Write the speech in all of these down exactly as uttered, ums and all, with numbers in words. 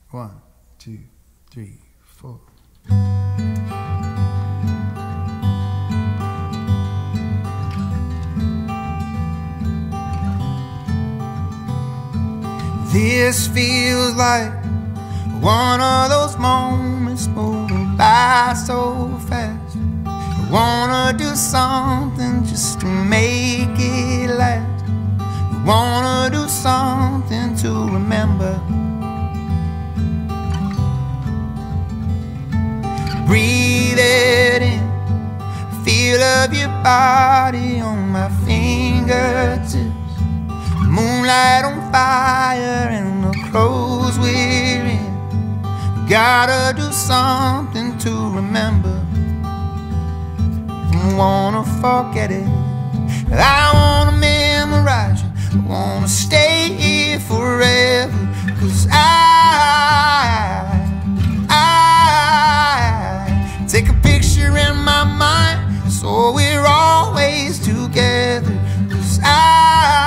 One, two, three, four. This feels like one of those moments moving by so fast. I wanna do something just to make it last. I wanna do something to remember. Breathe it in, feel of your body on my fingertips. Moonlight on fire and the clothes we're in. Gotta do something to remember. Don't wanna forget it. I wanna memorize you. I wanna stay here forever. Cause I, I take a picture in my mind so we're always together. Cause I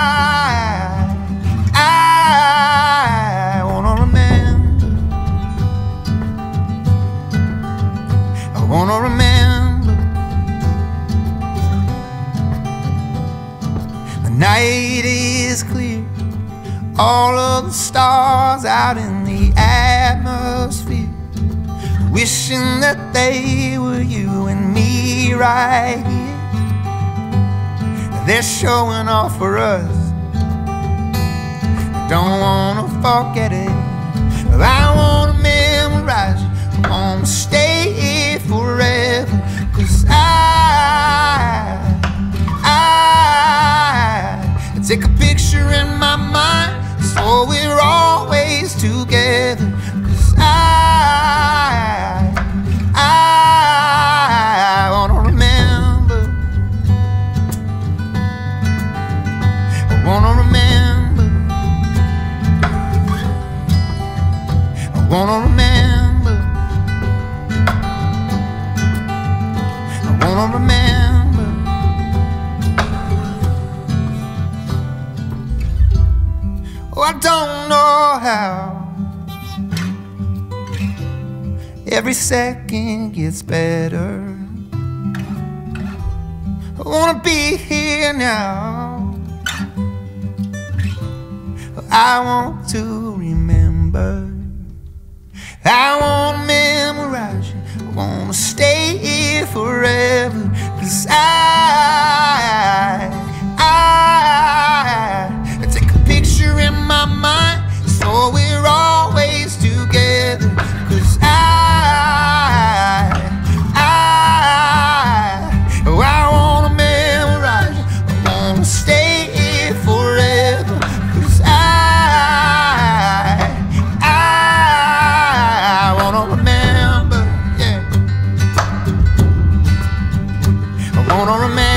I wanna remember. The night is clear, all of the stars out in the atmosphere, wishing that they were you and me right here. They're showing off for us. I don't wanna forget it. I wanna memorize you. I wanna stay here forever. Cause I, I take a picture in my mind so we're always together. Cause I, I wanna remember. I wanna remember. I wanna remember. I wanna remember. Oh, I don't know how every second gets better. I wanna be here now. I want to remember. I wanna memorize you. I wanna stay here forever. Cause I, I, I take a picture in my mind so we're always together. Cause I, I, oh, I wanna memorize you. I wanna stay here forever. Cause I, I wanna remember, yeah. I wanna remember.